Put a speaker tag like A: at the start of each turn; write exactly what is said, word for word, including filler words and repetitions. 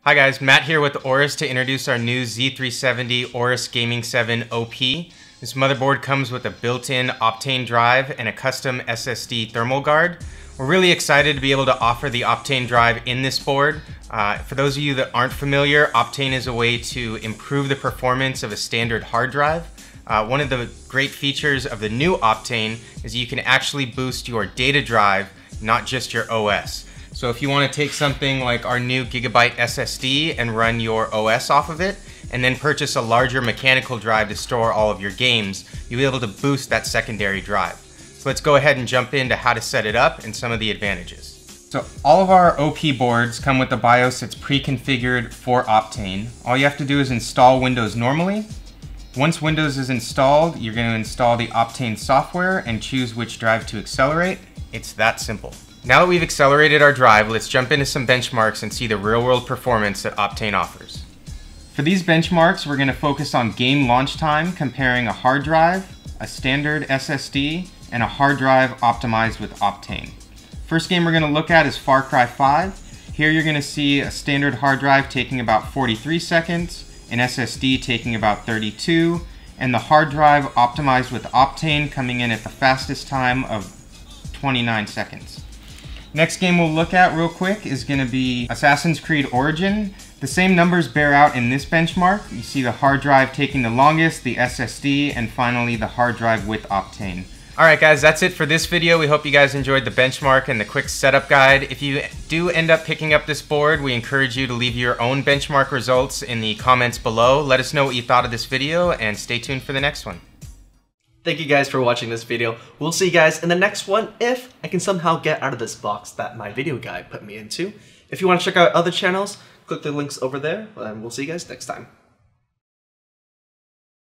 A: Hi guys, Matt here with AORUS to introduce our new Z three seventy AORUS Gaming seven O P. This motherboard comes with a built-in Optane drive and a custom S S D thermal guard. We're really excited to be able to offer the Optane drive in this board. Uh, for those of you that aren't familiar, Optane is a way to improve the performance of a standard hard drive. Uh, one of the great features of the new Optane is you can actually boost your data drive, not just your O S. So if you want to take something like our new Gigabyte S S D and run your O S off of it, and then purchase a larger mechanical drive to store all of your games, you'll be able to boost that secondary drive. So let's go ahead and jump into how to set it up and some of the advantages. So all of our O P boards come with a BIOS that's pre-configured for Optane. All you have to do is install Windows normally. Once Windows is installed, you're going to install the Optane software and choose which drive to accelerate. It's that simple. Now that we've accelerated our drive, let's jump into some benchmarks and see the real-world performance that Optane offers. For these benchmarks, we're going to focus on game launch time, comparing a hard drive, a standard S S D, and a hard drive optimized with Optane. First game we're going to look at is Far Cry five. Here you're going to see a standard hard drive taking about forty-three seconds, an S S D taking about thirty-two, and the hard drive optimized with Optane coming in at the fastest time of twenty-nine seconds. Next game we'll look at real quick is going to be Assassin's Creed Origin. The same numbers bear out in this benchmark. You see the hard drive taking the longest, the S S D, and finally the hard drive with Optane. Alright guys, that's it for this video. We hope you guys enjoyed the benchmark and the quick setup guide. If you do end up picking up this board, we encourage you to leave your own benchmark results in the comments below. Let us know what you thought of this video and stay tuned for the next one.
B: Thank you guys for watching this video. We'll see you guys in the next one if I can somehow get out of this box that my video guide put me into. If you want to check out other channels, click the links over there, and we'll see you guys next time.